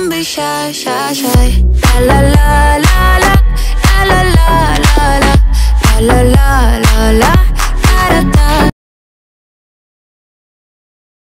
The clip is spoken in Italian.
don't be shy, shy, shy. La la la la la, la la la la la, la la la la la.